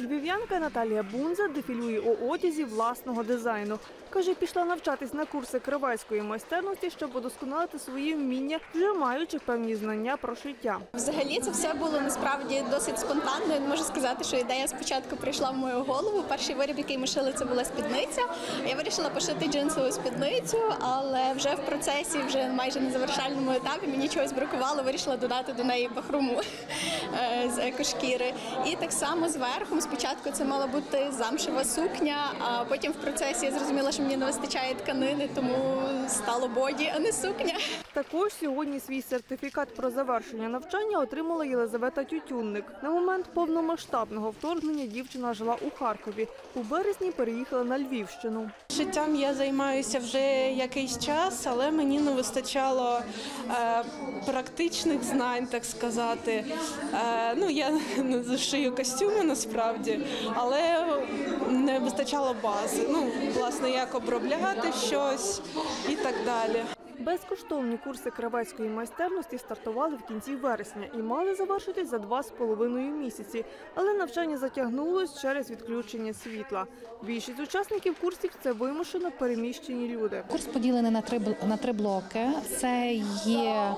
Львів'янка Наталія Бунза дефілює у одязі власного дизайну. Каже, пішла навчатись на курси кравецької майстерності, щоб удосконалити свої вміння, вже маючи певні знання про шиття. Взагалі це все було насправді досить спонтанно. Я не можу сказати, що ідея спочатку прийшла в мою голову. Перший виріб, який ми шили, це була спідниця. Я вирішила пошити джинсову спідницю, але вже в процесі, вже майже на завершальному етапі мені чогось бракувало, вирішила додати до неї бахрому з екошкіри. І так само зверху, спочатку це мала бути замшева сукня, а потім в процесі я зрозуміла, що мені не вистачає тканини, тому стало боді, а не сукня. Також сьогодні свій сертифікат про завершення навчання отримала Єлизавета Тютюнник. На момент повномасштабного вторгнення дівчина жила у Харкові. У березні переїхала на Львівщину. Шиттям я займаюся вже якийсь час, але мені не вистачало практичних знань, так сказати. Я не шию костюми насправді, але не вистачало бази. Власне, як обробляти щось і так далі. Безкоштовні курси кравецької майстерності стартували в кінці вересня і мали завершитись за 2,5 місяці. Але навчання затягнулось через відключення світла. Більшість учасників курсів – це вимушено переміщені люди. Курс поділений на три блоки. Це є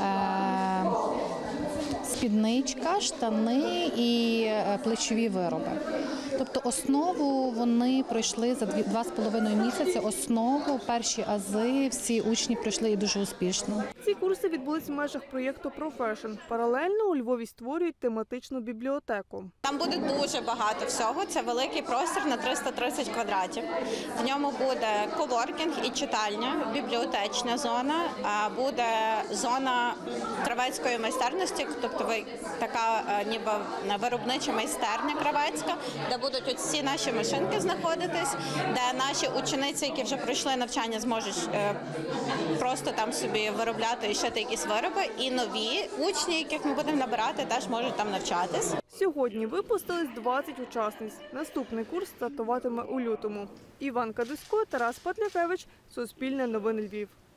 спідничка, штани і плечові вироби. Тобто основу вони пройшли за 2,5 місяці. Основу, перші ази всі учні пройшли і дуже успішно. Ці курси відбулись в межах проєкту «Профешн». Паралельно у Львові створюють тематичну бібліотеку. Там буде дуже багато всього. Це великий простір на 330 квадратів. В ньому буде коворкінг і читальня, бібліотечна зона, буде зона кравецької майстерності, тобто така ніби виробнича майстерня кравецька, де будуть всі наші машинки знаходитись, де наші учениці, які вже пройшли навчання, зможуть просто там собі виробляти і шити якісь вироби. І нові учні, яких ми будемо набирати, теж можуть там навчатись. Сьогодні випустились 20 учасниць. Наступний курс стартуватиме у лютому. Іван Кадусько, Тарас Патлякевич, Суспільне новини Львів.